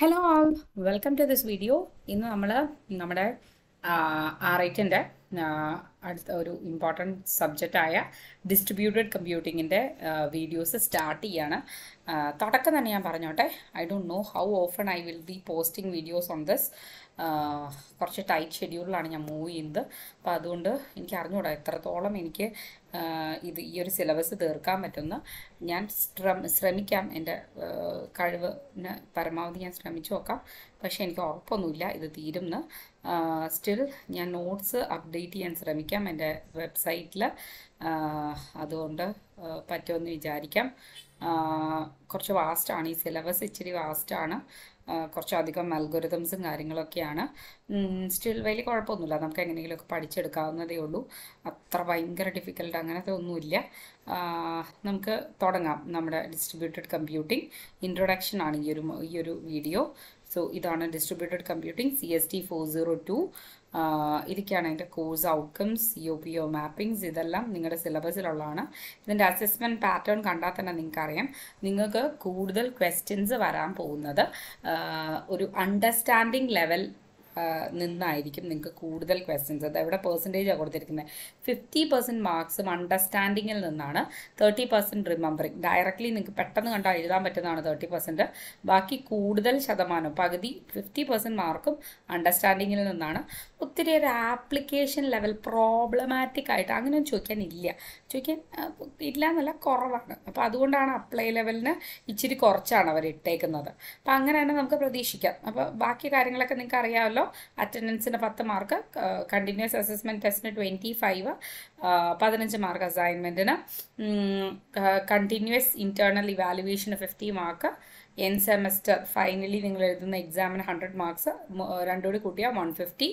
Hello all, welcome to this video. ഇന്ന് നമ്മൾ നമ്മുടെ R8ൻ്റെ അടുത്ത ഒരു ഇമ്പോർട്ടൻറ്റ് സബ്ജക്റ്റായ ഡിസ്ട്രിബ്യൂട്ടഡ് കമ്പ്യൂട്ടിങ്ങിൻ്റെ വീഡിയോസ് സ്റ്റാർട്ട് ചെയ്യാണ്. തുടക്കം തന്നെ ഞാൻ പറഞ്ഞോട്ടെ, I don't know how often I will be posting videos on this. കുറച്ച് ടൈറ്റ് ഷെഡ്യൂളിലാണ് ഞാൻ മൂവ് ചെയ്യുന്നത്. അപ്പോൾ അതുകൊണ്ട് എനിക്ക് അറിഞ്ഞുകൂടാ എത്രത്തോളം എനിക്ക് ഈ ഒരു സിലബസ് തീർക്കാൻ പറ്റുന്ന. ഞാൻ ശ്രമിക്കാം, എൻ്റെ കഴിവിന് പരമാവധി ഞാൻ ശ്രമിച്ചു നോക്കാം. പക്ഷേ എനിക്ക് ഉറപ്പൊന്നുമില്ല ഇത് തീരുമെന്ന്. സ്റ്റിൽ ഞാൻ നോട്ട്സ് അപ്ഡേറ്റ് ചെയ്യാൻ ശ്രമിക്കാം എൻ്റെ വെബ്സൈറ്റിൽ. അതുകൊണ്ട് പറ്റുമെന്ന് വിചാരിക്കാം. കുറച്ച് വാസ്റ്റാണ് ഈ സിലബസ്, ഇച്ചിരി വാസ്റ്റാണ്. കുറച്ചധികം അൽഗോരിതംസും കാര്യങ്ങളൊക്കെയാണ്. സ്റ്റിൽ വലിയ കുഴപ്പമൊന്നുമില്ല, നമുക്ക് എങ്ങനെയെങ്കിലുമൊക്കെ പഠിച്ചെടുക്കാവുന്നതേ ഉള്ളൂ. അത്ര ഭയങ്കര ഡിഫിക്കൽട്ട് അങ്ങനത്തെ ഒന്നുമില്ല. നമുക്ക് തുടങ്ങാം. നമ്മുടെ ഡിസ്ട്രിബ്യൂട്ടഡ് കമ്പ്യൂട്ടിംഗ് ഇൻട്രൊഡക്ഷൻ ആണ് ഈ ഒരു വീഡിയോ. സോ ഇതാണ് ഡിസ്ട്രിബ്യൂട്ടഡ് കമ്പ്യൂട്ടിംഗ് CST 402. ഇതൊക്കെയാണ് അതിൻ്റെ കോഴ്സ് ഔട്ട്കംസ്, COPO മാപ്പിങ്സ്, ഇതെല്ലാം നിങ്ങളുടെ സിലബസിലുള്ളതാണ്. ഇതിൻ്റെ അസസ്മെൻറ്റ് പാറ്റേൺ കണ്ടാൽ തന്നെ നിങ്ങൾക്കറിയാം, നിങ്ങൾക്ക് കൂടുതൽ ക്വസ്റ്റ്യൻസ് വരാൻ പോകുന്നത് ഒരു അണ്ടർസ്റ്റാൻഡിങ് ലെവൽ നിന്നായിരിക്കും. നിങ്ങൾക്ക് കൂടുതൽ ക്വസ്റ്റ്യൻസ്, അത് എവിടെ പെർസെൻറ്റേജാണ് കൊടുത്തിരിക്കുന്നത്, 50% മാർക്സും അണ്ടർസ്റ്റാൻഡിങ്ങിൽ നിന്നാണ്, 30% റിമെമ്പറിങ്. ഡയറക്റ്റ്ലി നിങ്ങൾക്ക് പെട്ടെന്ന് കണ്ടാൽ എഴുതാൻ പറ്റുന്നതാണ് 30%. ബാക്കി കൂടുതൽ ശതമാനം, പകുതി 50% മാർക്കും അണ്ടർസ്റ്റാൻഡിങ്ങിൽ നിന്നാണ്. ഒത്തിരി ഒരു ആപ്ലിക്കേഷൻ ലെവൽ പ്രോബ്ലമാറ്റിക് ആയിട്ട് അങ്ങനെയൊന്നും ചോദിക്കാൻ ഇല്ല എന്നല്ല, കുറവാണ്. അപ്പോൾ അതുകൊണ്ടാണ് അപ്ലൈ ലെവലിന് ഇച്ചിരി കുറച്ചാണ് അവർ ഇട്ടേക്കുന്നത്. അപ്പോൾ അങ്ങനെ തന്നെ നമുക്ക് പ്രതീക്ഷിക്കാം. അപ്പോൾ ബാക്കി കാര്യങ്ങളൊക്കെ നിങ്ങൾക്ക് അറിയാമല്ലോ. അറ്റൻഡൻസിന് 10 മാർക്ക്, കണ്ടിന്യൂസ് അസസ്മെൻറ്റ് ടെസ്റ്റിന് 25, 15 മാർക്ക് അസൈൻമെൻറ്റിന്, കണ്ടിന്യൂസ് ഇൻറ്റേർണൽ ഇവാലുവേഷന് 50 മാർക്ക്, എൻ സെമസ്റ്റർ ഫൈനലി നിങ്ങൾ എഴുതുന്ന എക്സാമിന് 100 മാർക്സ്, രണ്ടുകൂടി കൂട്ടിയാൽ 150.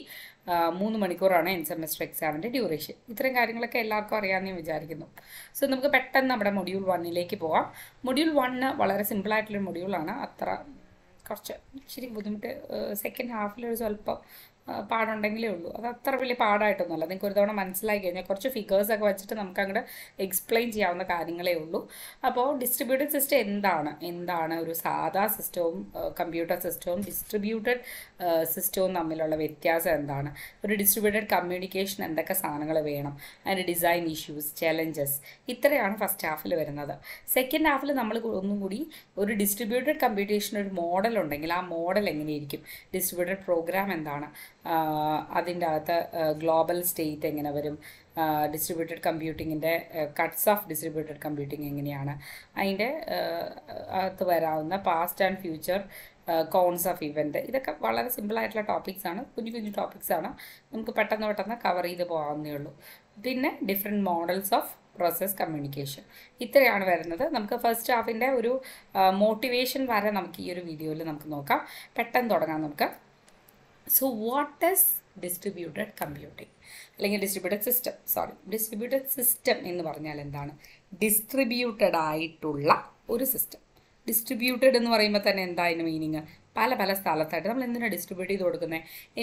3 മണിക്കൂറാണ് എൻ സെമസ്റ്റർ എക്സാമിൻ്റെ ഡ്യൂറേഷൻ. ഇത്രയും കാര്യങ്ങളൊക്കെ എല്ലാവർക്കും അറിയാമെന്ന് ഞാൻ വിചാരിക്കുന്നു. സോ നമുക്ക് പെട്ടെന്ന് നമ്മുടെ മൊഡ്യൂൾ 1 പോകാം. മൊഡ്യൂൾ 1 വളരെ സിമ്പിളായിട്ടുള്ളൊരു മൊഡ്യൂളാണ്. കുറച്ച് ഇച്ചിരി ബുദ്ധിമുട്ട് സെക്കൻഡ് ഹാഫിലൊരു സ്വല്പം പാടുണ്ടെങ്കിലേ ഉള്ളൂ. അത് അത്ര വലിയ പാടായിട്ടൊന്നുമല്ല. നിങ്ങൾക്ക് ഒരു തവണ മനസ്സിലാക്കി കഴിഞ്ഞാൽ കുറച്ച് ഫിഗേഴ്സൊക്കെ വെച്ചിട്ട് നമുക്ക് അങ്ങോട്ട് എക്സ്പ്ലെയിൻ ചെയ്യാവുന്ന കാര്യങ്ങളേ ഉള്ളൂ. അപ്പോൾ ഡിസ്ട്രിബ്യൂട്ടഡ് സിസ്റ്റം എന്താണ് ഒരു സാധാ സിസ്റ്റവും കമ്പ്യൂട്ടർ സിസ്റ്റവും ഡിസ്ട്രിബ്യൂട്ടഡ് സിസ്റ്റവും തമ്മിലുള്ള വ്യത്യാസം എന്താണ്, ഒരു ഡിസ്ട്രിബ്യൂട്ടഡ് കമ്മ്യൂണിക്കേഷൻ എന്തൊക്കെ സാധനങ്ങൾ വേണം, അതിൻ്റെ ഡിസൈൻ ഇഷ്യൂസ്, ചലഞ്ചസ്, ഇത്രയാണ് ഫസ്റ്റ് ഹാഫിൽ വരുന്നത്. സെക്കൻഡ് ഹാഫിൽ നമ്മൾ ഒന്നും കൂടി ഒരു ഡിസ്ട്രിബ്യൂട്ടഡ് കമ്പ്യൂട്ടേഷൻ ഒരു മോഡൽ ഉണ്ടെങ്കിൽ ആ മോഡൽ എങ്ങനെയിരിക്കും, ഡിസ്ട്രിബ്യൂട്ടഡ് പ്രോഗ്രാം എന്താണ്, അതിൻ്റെ അകത്ത് ഗ്ലോബൽ സ്റ്റേറ്റ് എങ്ങനെ വരും, ഡിസ്ട്രിബ്യൂട്ടഡ് കമ്പ്യൂട്ടിങ്ങിൻ്റെ കട്ട്സ് ഓഫ് ഡിസ്ട്രിബ്യൂട്ടഡ് കമ്പ്യൂട്ടിങ് എങ്ങനെയാണ്, അതിൻ്റെ അകത്ത് വരാവുന്ന past and future cones of event, ഇതൊക്കെ വളരെ സിമ്പിളായിട്ടുള്ള ടോപ്പിക്സാണ്, കുഞ്ഞു ടോപ്പിക്സാണ്. നമുക്ക് പെട്ടെന്ന് കവർ ചെയ്ത് പോകാവുന്നേ ഉള്ളൂ. പിന്നെ different models of process communication, ഇത്രയാണ് വരുന്നത്. നമുക്ക് ഫസ്റ്റ് ഹാഫിൻ്റെ ഒരു മോട്ടിവേഷൻ വരെ നമുക്ക് ഈ ഒരു വീഡിയോയിൽ നമുക്ക് നോക്കാം. പെട്ടെന്ന് തുടങ്ങാം നമുക്ക്. So what is distributed computing അല്ലെങ്കിൽ ഡിസ്ട്രിബ്യൂട്ടഡ് സിസ്റ്റം എന്ന് പറഞ്ഞാൽ എന്താണ്? ഡിസ്ട്രിബ്യൂട്ടഡ് ആയിട്ടുള്ള ഒരു സിസ്റ്റം. ഡിസ്ട്രിബ്യൂട്ടഡ് എന്ന് പറയുമ്പോൾ തന്നെ എന്താ അതിന് മീനിങ്? പല സ്ഥലത്തായിട്ട് നമ്മൾ എന്തിനാണ് ഡിസ്ട്രിബ്യൂട്ട് ചെയ്ത് കൊടുക്കുന്നത്?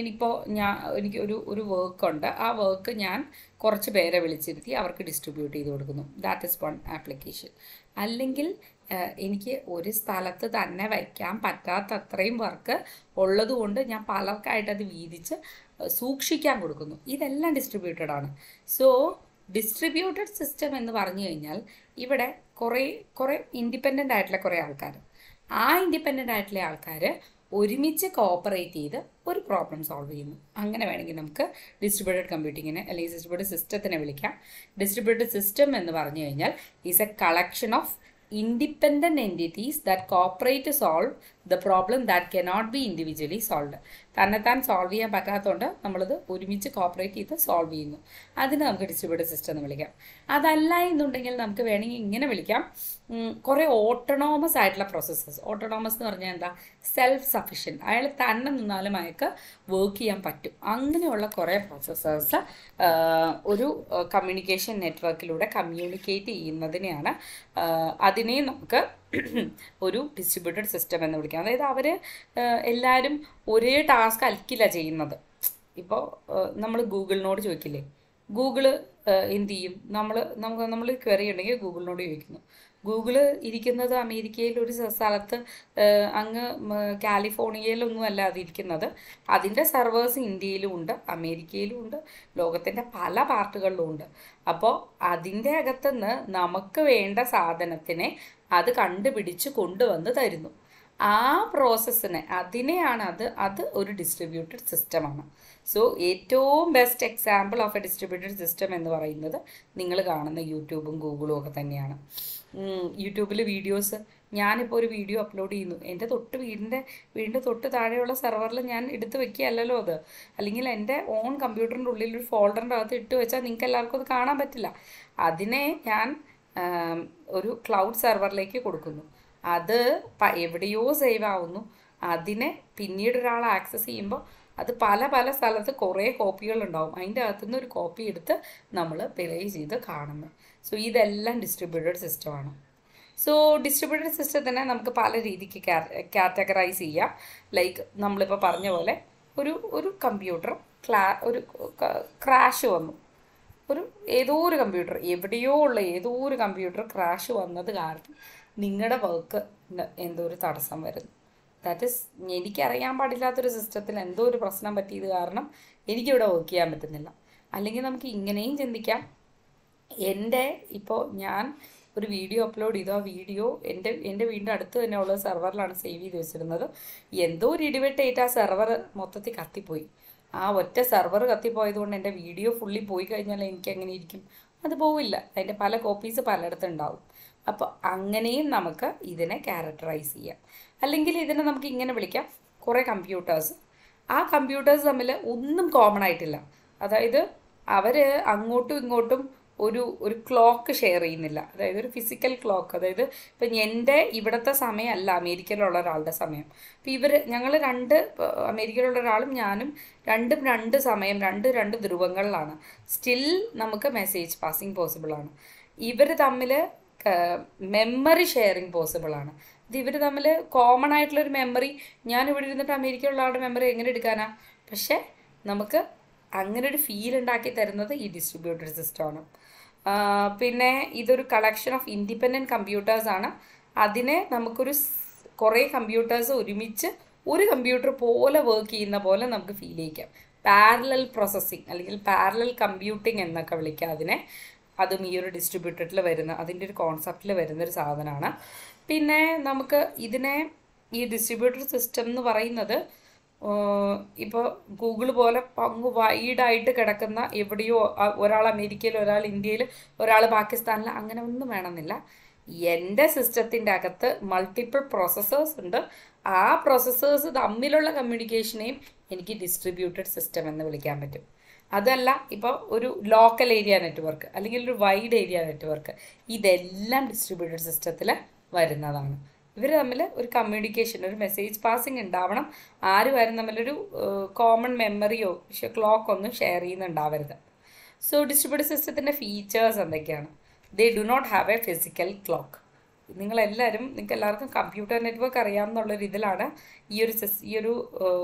എനിക്ക് ഒരു വർക്കുണ്ട്, ആ വർക്ക് ഞാൻ കുറച്ച് പേരെ വിളിച്ചിരുത്തി അവർക്ക് ഡിസ്ട്രിബ്യൂട്ട് ചെയ്ത് കൊടുക്കുന്നു. That is one application. അല്ലെങ്കിൽ എനിക്ക് ഒരു സ്ഥലത്ത് തന്നെ വയ്ക്കാൻ പറ്റാത്തത്രയും വർക്ക് ഉള്ളതുകൊണ്ട് ഞാൻ പലർക്കായിട്ട് അത് വീതിച്ച് സൂക്ഷിക്കാൻ കൊടുക്കുന്നു. ഇതെല്ലാം ഡിസ്ട്രിബ്യൂട്ടഡ് ആണ്. സോ ഡിസ്ട്രിബ്യൂട്ടഡ് സിസ്റ്റം എന്ന് പറഞ്ഞു കഴിഞ്ഞാൽ ഇവിടെ കുറേ ഇൻഡിപെൻഡൻ്റ് ആയിട്ടുള്ള കുറേ ആൾക്കാർ, ആ ഇൻഡിപെൻഡൻ്റ് ആയിട്ടുള്ള ആൾക്കാർ ഒരുമിച്ച് കോപ്പറേറ്റ് ചെയ്ത് ഒരു പ്രോബ്ലം സോൾവ് ചെയ്യുന്നു. അങ്ങനെ വേണമെങ്കിൽ നമുക്ക് ഡിസ്ട്രിബ്യൂട്ടഡ് കമ്പ്യൂട്ടിങ്ങിനെ അല്ലെങ്കിൽ ഡിസ്ട്രിബ്യൂട്ടഡ് സിസ്റ്റത്തിനെ വിളിക്കാം. ഡിസ്ട്രിബ്യൂട്ടഡ് സിസ്റ്റം എന്ന് പറഞ്ഞു കഴിഞ്ഞാൽ is a collection of independent entities that cooperate to solve the problem that cannot be individually solved. തന്നെത്താൻ സോൾവ് ചെയ്യാൻ പറ്റാത്തതുകൊണ്ട് നമ്മളത് ഒരുമിച്ച് കോപ്പറേറ്റ് ചെയ്ത് സോൾവ് ചെയ്യുന്നു. അതിന് നമുക്ക് ഡിസ്ട്രിബ്യൂട്ടഡ് സിസ്റ്റം എന്ന് വിളിക്കാം. അതല്ല എന്നുണ്ടെങ്കിൽ നമുക്ക് വേണമെങ്കിൽ ഇങ്ങനെ വിളിക്കാം, കുറേ ഓട്ടോണോമസ് ആയിട്ടുള്ള പ്രോസസ്സസ്. ഓട്ടോണോമസ് എന്ന് പറഞ്ഞാൽ എന്താ? സെൽഫ് സഫിഷ്യൻറ്റ്, അയാൾ തന്നെ നിന്നാലും അയാൾക്ക് വർക്ക് ചെയ്യാൻ പറ്റും. അങ്ങനെയുള്ള കുറേ പ്രോസസ്സേഴ്സ് ഒരു കമ്മ്യൂണിക്കേഷൻ നെറ്റ്വർക്കിലൂടെ കമ്മ്യൂണിക്കേറ്റ് ചെയ്യുന്നതിനെയാണ് അതിനെ നമുക്ക് ഒരു ഡിസ്ട്രിബ്യൂട്ടഡ് സിസ്റ്റം എന്ന് വിളിക്കാം. അതായത് അവർ എല്ലാവരും ഒരേ ടാസ്ക് ആയിരിക്കില്ല ചെയ്യുന്നത്. ഇപ്പോൾ നമ്മൾ ഗൂഗിളിനോട് ചോദിക്കില്ലേ, ഗൂഗിള് എന്ത് ചെയ്യും? നമ്മൾ ക്വറി ഉണ്ടെങ്കിൽ ഗൂഗിളിനോട് ചോദിക്കുന്നു. ഗൂഗിൾ ഇരിക്കുന്നത് അമേരിക്കയിൽ ഒരു സ്ഥലത്ത് അങ്ങ് കാലിഫോർണിയയിലൊന്നും അല്ല അതിരിക്കുന്നത്. അതിൻ്റെ സെർവേഴ്സ് ഇന്ത്യയിലും ഉണ്ട്, അമേരിക്കയിലും ഉണ്ട്, ലോകത്തിൻ്റെ പല പാർട്ടുകളിലും ഉണ്ട്. അപ്പോൾ അതിൻ്റെ അകത്തുനിന്ന് നമുക്ക് വേണ്ട സാധനത്തിനെ അത് കണ്ടുപിടിച്ച് കൊണ്ടുവന്ന് തരുന്നു. ആ പ്രോസസ്സിനെ അതിനെയാണ് അത് ഒരു ഡിസ്ട്രിബ്യൂട്ടഡ് സിസ്റ്റമാണ്. സോ ഏറ്റവും best example of a distributed system എന്ന് പറയുന്നത് നിങ്ങൾ കാണുന്ന യൂട്യൂബും ഗൂഗിളും ഒക്കെ തന്നെയാണ്. യൂട്യൂബിൽ വീഡിയോസ്, ഞാനിപ്പോൾ ഒരു വീഡിയോ അപ്ലോഡ് ചെയ്യുന്നു, എൻ്റെ വീടിൻ്റെ തൊട്ട് താഴെയുള്ള സെർവറിൽ ഞാൻ എടുത്ത് വെക്കുകയല്ലല്ലോ അത്. അല്ലെങ്കിൽ എൻ്റെ ഓൺ കമ്പ്യൂട്ടറിൻ്റെ ഉള്ളിൽ ഒരു ഫോൾഡറിൻ്റെ അകത്ത് ഇട്ട് വെച്ചാൽ നിങ്ങൾക്ക് എല്ലാവർക്കും അത് കാണാൻ പറ്റില്ല. അതിനെ ഞാൻ ഒരു ക്ലൗഡ് സെർവറിലേക്ക് കൊടുക്കുന്നു. അത് എവിടെയോ സേവ് ആവുന്നു. അതിനെ പിന്നീട് ഒരാൾ ആക്സസ് ചെയ്യുമ്പോൾ അത് പല സ്ഥലത്ത് കുറേ കോപ്പികളുണ്ടാവും. അതിൻ്റെ അകത്തുനിന്ന് ഒരു കോപ്പി എടുത്ത് നമ്മൾ പ്ലേ ചെയ്ത് കാണുന്നു. സോ ഇതെല്ലാം ഡിസ്ട്രിബ്യൂട്ടഡ് സിസ്റ്റമാണ്. സോ ഡിസ്ട്രിബ്യൂട്ടഡ് സിസ്റ്റത്തിനെ നമുക്ക് പല രീതിക്ക് കാറ്റഗറൈസ് ചെയ്യാം. ലൈക്ക് നമ്മളിപ്പോൾ പറഞ്ഞ പോലെ ഒരു കമ്പ്യൂട്ടർ ഒരു ക്രാഷ് വന്നു. ഏതോ ഒരു കമ്പ്യൂട്ടർ, എവിടെയോ ഉള്ള ഏതോ ഒരു കമ്പ്യൂട്ടർ ക്രാഷ് വന്നത് കാരണം നിങ്ങളുടെ വർക്ക് എന്തോ ഒരു തടസ്സം വരുന്നു. ദാറ്റ് ഈസ് എനിക്കറിയാൻ പാടില്ലാത്തൊരു സിസ്റ്റത്തിൽ എന്തോ ഒരു പ്രശ്നം പറ്റിയത് കാരണം എനിക്കിവിടെ വർക്ക് ചെയ്യാൻ പറ്റുന്നില്ല. അല്ലെങ്കിൽ നമുക്ക് ഇങ്ങനെയും ചിന്തിക്കാം, ഇപ്പോൾ ഞാൻ ഒരു വീഡിയോ അപ്ലോഡ് ചെയ്തു, ആ വീഡിയോ എൻ്റെ വീടിൻ്റെ അടുത്ത് തന്നെ ഉള്ള സെർവറിലാണ് സേവ് ചെയ്ത് വെച്ചിരുന്നത്. എന്തോ ഒരു ഇടിവെട്ടേറ്റ് ആ സെർവർ മൊത്തത്തിൽ കത്തിപ്പോയി. ആ ഒറ്റ സെർവർ കത്തിപ്പോയതുകൊണ്ട് എൻ്റെ വീഡിയോ ഫുള്ളി പോയി കഴിഞ്ഞാൽ എനിക്ക് എങ്ങനെ ഇരിക്കും? അത് പോവില്ല. അതിൻ്റെ പല കോപ്പീസ് പലയിടത്തും ഉണ്ടാവും. അപ്പോൾ അങ്ങനെയും നമുക്ക് ഇതിനെ ക്യാരക്ടറൈസ് ചെയ്യാം. അല്ലെങ്കിൽ ഇതിനെ നമുക്ക് ഇങ്ങനെ വിളിക്കാം, കുറേ കമ്പ്യൂട്ടേഴ്സ്. ആ കമ്പ്യൂട്ടേഴ്സ് തമ്മിൽ ഒന്നും കോമൺ ആയിട്ടില്ല. അതായത് അവർ അങ്ങോട്ടും ഇങ്ങോട്ടും ഒരു ക്ലോക്ക് ഷെയർ ചെയ്യുന്നില്ല. അതായത് ഒരു ഫിസിക്കൽ ക്ലോക്ക്. അതായത് ഇപ്പം എൻ്റെ ഇവിടുത്തെ സമയമല്ല അമേരിക്കയിലുള്ള ഒരാളുടെ സമയം. അപ്പോൾ ഞങ്ങൾ അമേരിക്കയിലുള്ള ഒരാളും ഞാനും രണ്ട് സമയം, രണ്ട് ധ്രുവങ്ങളിലാണ്. സ്റ്റിൽ നമുക്ക് മെസ്സേജ് പാസിങ് പോസിബിളാണ്. ഇവർ തമ്മിൽ മെമ്മറി ഷെയറിങ് പോസിബിളാണ്. ഇത് ഇവർ തമ്മിൽ കോമൺ ആയിട്ടുള്ളൊരു മെമ്മറി, ഞാനിവിടെ ഇരുന്നിട്ട് അമേരിക്കയിലുള്ള ആളുടെ മെമ്മറി എങ്ങനെ എടുക്കാനാ? പക്ഷേ നമുക്ക് അങ്ങനെ ഒരു ഫീൽ ഉണ്ടാക്കി തരുന്നത് ഈ ഡിസ്ട്രിബ്യൂട്ടഡ് സിസ്റ്റമാണ്. പിന്നെ ഇതൊരു കളക്ഷൻ ഓഫ് ഇൻഡിപെൻഡൻറ്റ് കമ്പ്യൂട്ടേഴ്സാണ്. അതിനെ കുറേ കമ്പ്യൂട്ടേഴ്സ് ഒരുമിച്ച് ഒരു കമ്പ്യൂട്ടർ പോലെ വർക്ക് ചെയ്യുന്ന പോലെ നമുക്ക് ഫീൽ ചെയ്യിക്കാം. പാരലൽ പ്രോസസ്സിങ് അല്ലെങ്കിൽ പാരലൽ കമ്പ്യൂട്ടിങ് എന്നൊക്കെ വിളിക്കാം അതിനെ. അതും ഈ ഒരു ഡിസ്ട്രിബ്യൂട്ടഡിൽ അതിൻ്റെ ഒരു കോൺസെപ്റ്റിൽ വരുന്നൊരു സാധനമാണ്. പിന്നെ നമുക്ക് ഈ ഡിസ്ട്രിബ്യൂട്ടഡ് സിസ്റ്റം എന്ന് പറയുന്നത് ഇപ്പോൾ ഗൂഗിൾ പോലെ അങ്ങ് വൈഡായിട്ട് കിടക്കുന്ന എവിടെയോ ഒരാൾ അമേരിക്കയിൽ, ഒരാൾ ഇന്ത്യയിൽ, ഒരാൾ പാകിസ്ഥാനിൽ, അങ്ങനെ ഒന്നും വേണമെന്നില്ല. എൻ്റെ സിസ്റ്റത്തിൻ്റെ അകത്ത് മൾട്ടിപ്പിൾ പ്രോസസ്സേഴ്സ് ഉണ്ട്. ആ പ്രോസസ്സേഴ്സ് തമ്മിലുള്ള കമ്മ്യൂണിക്കേഷനെയും എനിക്ക് ഡിസ്ട്രിബ്യൂട്ടഡ് സിസ്റ്റം എന്ന് വിളിക്കാൻ പറ്റും. അതല്ല ഇപ്പോൾ ഒരു ലോക്കൽ ഏരിയ നെറ്റ്വർക്ക് അല്ലെങ്കിൽ ഒരു വൈഡ് ഏരിയ നെറ്റ്വർക്ക്, ഇതെല്ലാം ഡിസ്ട്രിബ്യൂട്ടഡ് സിസ്റ്റത്തിൽ വരുന്നതാണ്. ഇവർ തമ്മിൽ ഒരു കമ്മ്യൂണിക്കേഷൻ, ഒരു മെസ്സേജ് പാസിങ് ഉണ്ടാവണം. ആരും തമ്മിലൊരു കോമൺ മെമ്മറിയോ ക്ലോക്ക് ഒന്നും ഷെയർ ചെയ്യുന്നുണ്ടാവരുത്. സോ ഡിസ്ട്രിബ്യൂട്ടഡ് സിസ്റ്റത്തിൻ്റെ ഫീച്ചേഴ്സ് എന്തൊക്കെയാണ്? They do not have a physical clock. നിങ്ങൾക്ക് എല്ലാവർക്കും കമ്പ്യൂട്ടർ നെറ്റ്വർക്ക് അറിയാമെന്നുള്ളൊരു ഇതിലാണ് ഈ ഒരു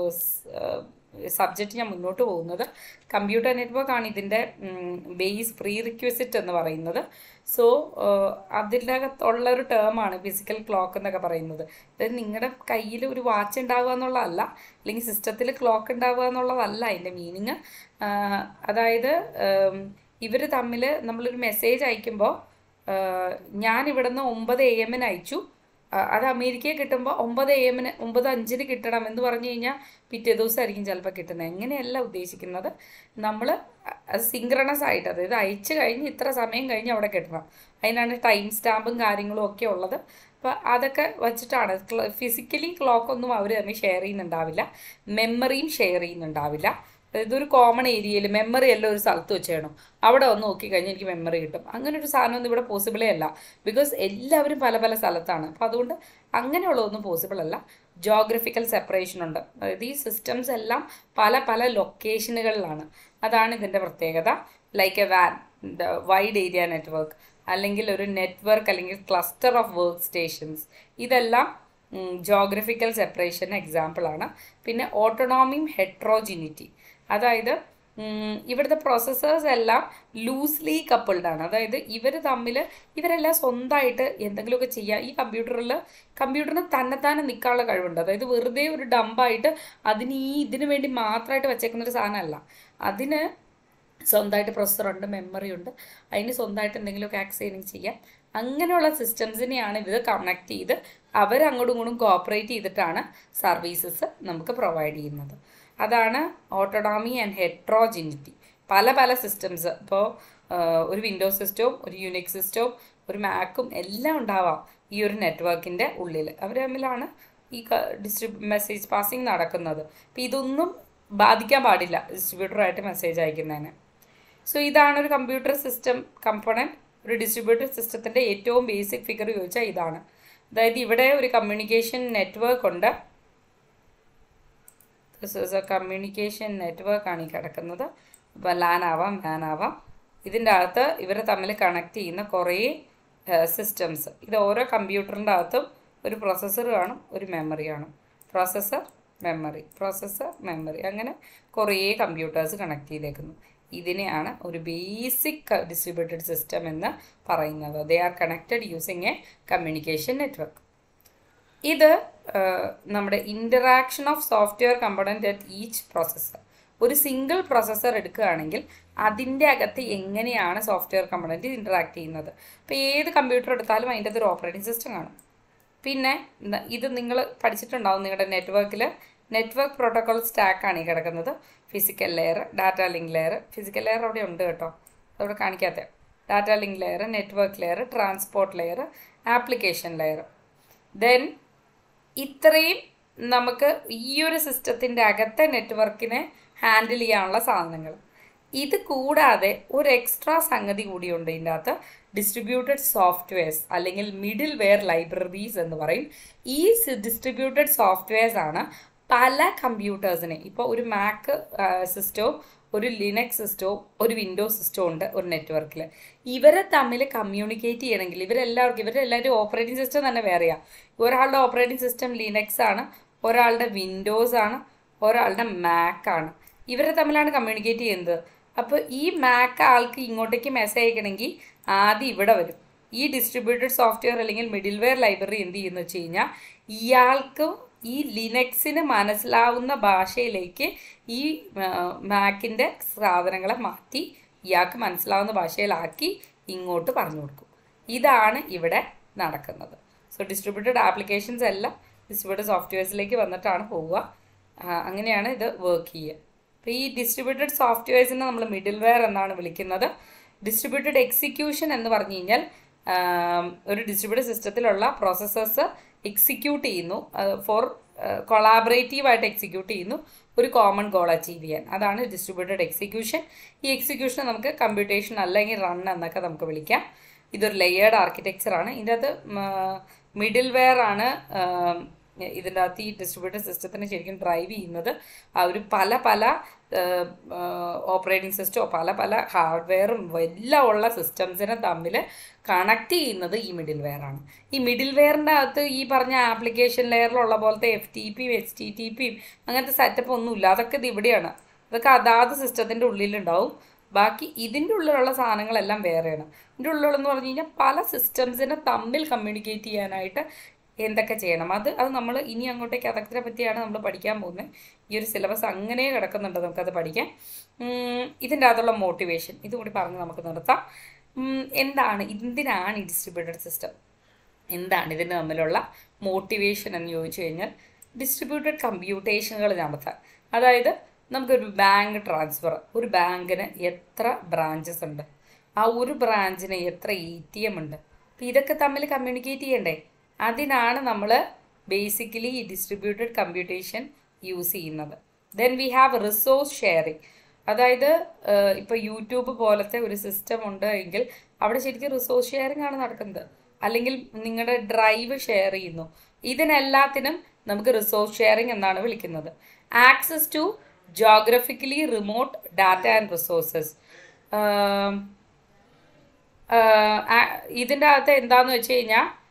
സബ്ജക്റ്റ് ഞാൻ മുന്നോട്ട് പോകുന്നത്. കമ്പ്യൂട്ടർ നെറ്റ്വർക്കാണ് ഇതിൻ്റെ ബേസ് പ്രീ റിക്വസിറ്റ് എന്ന് പറയുന്നത്. സോ അതിൻ്റെ അകത്തുള്ളൊരു ടേമാണ് ഫിസിക്കൽ ക്ലോക്ക് എന്നൊക്കെ പറയുന്നത്. അതായത് നിങ്ങളുടെ കയ്യിൽ ഒരു വാച്ച് ഉണ്ടാവുക എന്നുള്ളതല്ല, അല്ലെങ്കിൽ സിസ്റ്റത്തിൽ ക്ലോക്ക് ഉണ്ടാവുക എന്നുള്ളതല്ല അതിൻ്റെ മീനിങ്. അതായത് ഇവർ തമ്മിൽ നമ്മളൊരു മെസ്സേജ് അയക്കുമ്പോൾ ഞാൻ ഇവിടുന്ന് 9 AM അയച്ചു, അത് അമേരിക്കയിൽ കിട്ടുമ്പോൾ 9 AM 9:05 കിട്ടണം എന്ന് പറഞ്ഞു കഴിഞ്ഞാൽ പിറ്റേ ദിവസമായിരിക്കും ചിലപ്പോൾ കിട്ടുന്നത്. എങ്ങനെയല്ല ഉദ്ദേശിക്കുന്നത്, നമ്മൾ അത് സിങ്ക്രണസ് ആയിട്ട്, അതായത് അയച്ചു കഴിഞ്ഞ് ഇത്ര സമയം കഴിഞ്ഞ് അവിടെ കിട്ടണം. അതിനാണ് ടൈം സ്റ്റാമ്പും കാര്യങ്ങളും ഒക്കെ ഉള്ളത്. അപ്പോൾ അതൊക്കെ വച്ചിട്ടാണ്. ഫിസിക്കലി ക്ലോക്കൊന്നും അവർ തമ്മിൽ ഷെയർ ചെയ്യുന്നുണ്ടാവില്ല, മെമ്മറിയും ഷെയർ ചെയ്യുന്നുണ്ടാവില്ല. ഇതൊരു കോമൺ ഏരിയയിൽ മെമ്മറി എല്ലാം ഒരു സ്ഥലത്ത് വെച്ച് ചെയ്യണം, അവിടെ വന്ന് നോക്കിക്കഴിഞ്ഞാൽ എനിക്ക് മെമ്മറി കിട്ടും. അങ്ങനെ ഒരു സാധനമൊന്നും ഇവിടെ പോസിബിളേ അല്ല. ബിക്കോസ് എല്ലാവരും പല സ്ഥലത്താണ്. അപ്പോൾ അതുകൊണ്ട് അങ്ങനെയുള്ളതൊന്നും പോസിബിൾ അല്ല. ജോഗ്രഫിക്കൽ സെപ്പറേഷൻ ഉണ്ട്. അതായത് ഈ സിസ്റ്റംസ് എല്ലാം പല ലൊക്കേഷനുകളിലാണ്. അതാണ് ഇതിൻ്റെ പ്രത്യേകത. ലൈക്ക് എ വാൻ, വൈഡ് ഏരിയ നെറ്റ്വർക്ക്, അല്ലെങ്കിൽ ഒരു നെറ്റ്വർക്ക് അല്ലെങ്കിൽ ക്ലസ്റ്റർ ഓഫ് വർക്ക് സ്റ്റേഷൻസ്, ഇതെല്ലാം ജോഗ്രഫിക്കൽ സെപ്പറേഷൻ എക്സാമ്പിളാണ്. പിന്നെ ഓട്ടോണോമിയും ഹെട്രോജിനിറ്റി, അതായത് ഇവിടുത്തെ പ്രോസസ്സേഴ്സ് എല്ലാം ലൂസ്ലി കപ്പിൾഡ് ആണ്. അതായത് ഇവരെല്ലാം സ്വന്തമായിട്ട് എന്തെങ്കിലുമൊക്കെ ചെയ്യുക. ഈ കമ്പ്യൂട്ടറിന് തന്നെത്താനെ നിൽക്കാനുള്ള കഴിവുണ്ട്. അതായത് വെറുതെ ഒരു ഡമ്പായിട്ട് ഇതിനു വേണ്ടി മാത്രമായിട്ട് വെച്ചേക്കുന്നൊരു സാധനമല്ല. അതിന് സ്വന്തമായിട്ട് പ്രൊസസ്സറുണ്ട്, മെമ്മറി ഉണ്ട്, അതിന് സ്വന്തമായിട്ട് എന്തെങ്കിലുമൊക്കെ ആക്സൈനിങ് ചെയ്യാം. അങ്ങനെയുള്ള സിസ്റ്റംസിനെയാണ് ഇത് കണക്ട് ചെയ്ത് അവരങ്ങോട്ടും ഇങ്ങോട്ടും കോപ്പറേറ്റ് ചെയ്തിട്ടാണ് സർവീസസ് നമുക്ക് പ്രൊവൈഡ് ചെയ്യുന്നത്. അതാണ് ഓട്ടോണോമി ആൻഡ് ഹെട്രോജിനിറ്റി. പല പല സിസ്റ്റംസ്, ഇപ്പോൾ ഒരു വിൻഡോസ് സിസ്റ്റവും ഒരു യുനിക്സ് സിസ്റ്റവും ഒരു മാക്കും എല്ലാം ഉണ്ടാവാം ഈ ഒരു നെറ്റ്വർക്കിൻ്റെ ഉള്ളിൽ. അവർ തമ്മിലാണ് ഈ മെസ്സേജ് പാസിങ് നടക്കുന്നത്. അപ്പോൾ ഇതൊന്നും ബാധിക്കാൻ പാടില്ല ഡിസ്ട്രിബ്യൂട്ടറായിട്ട് മെസ്സേജ് അയക്കുന്നതിന്. സോ ഇതാണ് ഒരു കമ്പ്യൂട്ടർ സിസ്റ്റം കമ്പോണൻറ്റ്. ഒരു ഡിസ്ട്രിബ്യൂട്ടഡ് സിസ്റ്റത്തിൻ്റെ ഏറ്റവും ബേസിക് ഫിഗർ ചോദിച്ചാൽ ഇതാണ്. അതായത് ഇവിടെ ഒരു കമ്മ്യൂണിക്കേഷൻ നെറ്റ്വർക്ക് ഉണ്ട്. കമ്മ്യൂണിക്കേഷൻ നെറ്റ്വർക്കാണ് ഈ കിടക്കുന്നത്. ഇപ്പോൾ ലാൻ ആവാം, വാൻ ആവാം. ഇതിൻ്റെ അകത്ത് ഇവരെ തമ്മിൽ കണക്ട് ചെയ്യുന്ന കുറേ സിസ്റ്റംസ്. ഇത് ഓരോ കമ്പ്യൂട്ടറിൻ്റെ അകത്തും ഒരു പ്രൊസസ്സർ കാണും, ഒരു മെമ്മറി കാണും. പ്രൊസസ്സർ, മെമ്മറി, അങ്ങനെ കുറേ കമ്പ്യൂട്ടേഴ്സ് കണക്ട് ചെയ്തേക്കുന്നു. ഇതിനെയാണ് ഒരു ബേസിക് ഡിസ്ട്രിബ്യൂട്ടഡ് സിസ്റ്റം എന്ന് പറയുന്നത്. They are connected using a communication network. ഇത് നമ്മുടെ interaction of software component at each processor. ഒരു സിംഗിൾ പ്രോസസ്സർ എടുക്കുകയാണെങ്കിൽ അതിൻ്റെ അകത്ത് എങ്ങനെയാണ് സോഫ്റ്റ്വെയർ കമ്പോണൻറ്റ് ഇൻ്ററാക്ട് ചെയ്യുന്നത്. ഇപ്പോൾ ഏത് കമ്പ്യൂട്ടർ എടുത്താലും അതിൻ്റെ അകത്തൊരു ഓപ്പറേറ്റിംഗ് സിസ്റ്റം കാണും. പിന്നെ ഇത് നിങ്ങൾ പഠിച്ചിട്ടുണ്ടാവും നിങ്ങളുടെ നെറ്റ്വർക്ക് പ്രോട്ടോകോൾ സ്റ്റാക്കാണ് ഈ കിടക്കുന്നത്. Physical layer, data link layer. Physical layer അവിടെ ഉണ്ട് കേട്ടോ, അതവിടെ കാണിക്കാത്ത. Data link layer, network layer, transport layer, application layer. Then ഇത്രയും നമുക്ക് ഈ ഒരു സിസ്റ്റത്തിൻ്റെ അകത്തെ നെറ്റ്വർക്കിനെ ഹാൻഡിൽ ചെയ്യാനുള്ള സാധനങ്ങൾ. ഇത് കൂടാതെ ഒരു എക്സ്ട്രാ സംഗതി കൂടിയുണ്ട് ഇതിൻ്റെ അകത്ത്. ഡിസ്ട്രിബ്യൂട്ടഡ് സോഫ്റ്റ്വെയർസ് അല്ലെങ്കിൽ മിഡിൽ വെയർ ലൈബ്രറീസ് എന്ന് പറയും. ഈ ഡിസ്ട്രിബ്യൂട്ടഡ് സോഫ്റ്റ്വെയർസ് ആണ് പല കമ്പ്യൂട്ടേഴ്സിനെ, ഇപ്പോൾ ഒരു മാക്ക് സിസ്റ്റവും ഒരു ലിനക്സ് സിസ്റ്റവും ഒരു വിൻഡോസ് സിസ്റ്റവും ഉണ്ട് ഒരു നെറ്റ്വർക്കിൽ. ഇവരെ തമ്മിൽ കമ്മ്യൂണിക്കേറ്റ് ചെയ്യണമെങ്കിൽ ഇവരെല്ലാവരും ഓപ്പറേറ്റിംഗ് സിസ്റ്റം തന്നെ വേറെയാണ്. ഒരാളുടെ ഓപ്പറേറ്റിംഗ് സിസ്റ്റം ലിനക്സ് ആണ്, ഒരാളുടെ വിൻഡോസ് ആണ്, ഒരാളുടെ മാക്കാണ്. ഇവരെ തമ്മിലാണ് കമ്മ്യൂണിക്കേറ്റ് ചെയ്യുന്നത്. അപ്പോൾ ഈ മാക്ക് ആൾക്ക് ഇങ്ങോട്ടേക്ക് മെസ്സേജ് അയക്കണമെങ്കിൽ ആദ്യം ഇവിടെ വരും. ഈ ഡിസ്ട്രിബ്യൂട്ടഡ് സോഫ്റ്റ്വെയർ അല്ലെങ്കിൽ മിഡിൽ വെയർ ലൈബ്രറി എന്ത് ചെയ്യുന്നു വെച്ച് കഴിഞ്ഞാൽ ഇയാൾക്ക് ഈ ലിനക്സിന് മനസ്സിലാവുന്ന ഭാഷയിലേക്ക് ഈ മാക്കിൻ്റെ സാധനങ്ങളെ മാറ്റി ഇയാൾക്ക് മനസ്സിലാവുന്ന ഭാഷയിലാക്കി ഇങ്ങോട്ട് പറഞ്ഞു കൊടുക്കും. ഇതാണ് ഇവിടെ നടക്കുന്നത്. സോ ഡിസ്ട്രിബ്യൂട്ടഡ് ആപ്ലിക്കേഷൻസ് എല്ലാം ഡിസ്ട്രിബ്യൂട്ടഡ് സോഫ്റ്റ്വെയർസിലേക്ക് വന്നിട്ടാണ് പോവുക. അങ്ങനെയാണ് ഇത് വർക്ക് ചെയ്യുക. അപ്പോൾ ഈ ഡിസ്ട്രിബ്യൂട്ടഡ് സോഫ്റ്റ്വെയർസിനെ നമ്മൾ മിഡിൽ വെയർ എന്നാണ് വിളിക്കുന്നത്. ഡിസ്ട്രിബ്യൂട്ടഡ് എക്സിക്യൂഷൻ എന്ന് പറഞ്ഞു കഴിഞ്ഞാൽ ഒരു ഡിസ്ട്രിബ്യൂട്ടഡ് സിസ്റ്റത്തിലുള്ള പ്രോസസ്സേഴ്സ് എക്സിക്യൂട്ട് ചെയ്യുന്നു, കൊളാബറേറ്റീവായിട്ട് എക്സിക്യൂട്ട് ചെയ്യുന്നു ഒരു കോമൺ ഗോൾ അച്ചീവ് ചെയ്യാൻ. അതാണ് ഡിസ്ട്രിബ്യൂട്ടഡ് എക്സിക്യൂഷൻ. ഈ എക്സിക്യൂഷൻ നമുക്ക് കമ്പ്യൂട്ടേഷൻ അല്ലെങ്കിൽ റൺ എന്നൊക്കെ നമുക്ക് വിളിക്കാം. ഇതൊരു ലെയേർഡ് ആർക്കിടെക്ചറാണ്. ഇതിൻ്റെ അകത്ത് മിഡിൽ വെയർ ആണ് ഇതിൻ്റെ അകത്ത് ഈ ഡിസ്ട്രിബ്യൂട്ടഡ് സിസ്റ്റത്തിനെ ശരിക്കും ഡ്രൈവ് ചെയ്യുന്നത്. ഒരു പല ഓപ്പറേറ്റിംഗ് സിസ്റ്റമോ പല ഹാർഡ്വെയറും എല്ലാം ഉള്ള സിസ്റ്റംസിനെ തമ്മിൽ കണക്ട് ചെയ്യുന്നത് ഈ മിഡിൽ വെയർ ആണ്. ഈ മിഡിൽ വെയറിൻ്റെ അകത്ത് ഈ പറഞ്ഞ ആപ്ലിക്കേഷൻ ലെയറിലുള്ള പോലത്തെ FTP HTTP അങ്ങനത്തെ സെറ്റപ്പ് ഒന്നുമില്ല. അതൊക്കെ ഇത് ഇവിടെയാണ്. അതൊക്കെ അതാത് സിസ്റ്റത്തിൻ്റെ ഉള്ളിലുണ്ടാവും. ബാക്കി ഇതിൻ്റെ ഉള്ളിലുള്ള സാധനങ്ങളെല്ലാം വേറെയാണ്. ഇതിൻ്റെ ഉള്ളിലെന്ന് പറഞ്ഞു കഴിഞ്ഞാൽ പല സിസ്റ്റംസിനെ തമ്മിൽ കമ്മ്യൂണിക്കേറ്റ് ചെയ്യാനായിട്ട് എന്തൊക്കെ ചെയ്യണം അത് നമ്മൾ ഇനി അങ്ങോട്ടേക്ക് അതൊക്കെ പറ്റിയാണ് നമ്മൾ പഠിക്കാൻ പോകുന്നത്. ഈ ഒരു സിലബസ് അങ്ങനെ കിടക്കുന്നുണ്ട്, നമുക്കത് പഠിക്കാം. ഇതിൻ്റെ അകത്തുള്ള മോട്ടിവേഷൻ ഇതും കൂടി പറഞ്ഞ് നമുക്ക് നിർത്താം. എന്തിനാണ് ഈ ഡിസ്ട്രിബ്യൂട്ടഡ് സിസ്റ്റം, എന്താണ് ഇതിന് തമ്മിലുള്ള മോട്ടിവേഷൻ എന്ന് ചോദിച്ചു കഴിഞ്ഞാൽ ഡിസ്ട്രിബ്യൂട്ടഡ് കമ്പ്യൂട്ടേഷനുകൾ നടത്താൻ. അതായത് നമുക്കൊരു ബാങ്ക് ട്രാൻസ്ഫർ, ഒരു ബാങ്കിന് എത്ര ബ്രാഞ്ചസ് ഉണ്ട്, ആ ഒരു ബ്രാഞ്ചിന് എത്ര ATM ഉണ്ട്, അപ്പോൾ ഇതൊക്കെ തമ്മിൽ കമ്മ്യൂണിക്കേറ്റ് ചെയ്യണ്ടേ. അതിനാണ് നമ്മൾ ബേസിക്കലി ഈ ഡിസ്ട്രിബ്യൂട്ടഡ് കമ്പ്യൂട്ടേഷൻ യൂസ് ചെയ്യുന്നത്. Then we have resource sharing. അതായത് ഇപ്പോൾ യൂട്യൂബ് പോലത്തെ ഒരു സിസ്റ്റം ഉണ്ട് എങ്കിൽ അവിടെ ശരിക്കും റിസോഴ്സ് ഷെയറിങ് ആണ് നടക്കുന്നത്. അല്ലെങ്കിൽ നിങ്ങളുടെ ഡ്രൈവ് ഷെയർ ചെയ്യുന്നു. ഇതിനെല്ലാത്തിനും നമുക്ക് റിസോഴ്സ് ഷെയറിങ് എന്നാണ് വിളിക്കുന്നത്. Access to geographically remote data and resources. ഇതിൻ്റെ അകത്ത് എന്താണെന്ന് വെച്ച് കഴിഞ്ഞാൽ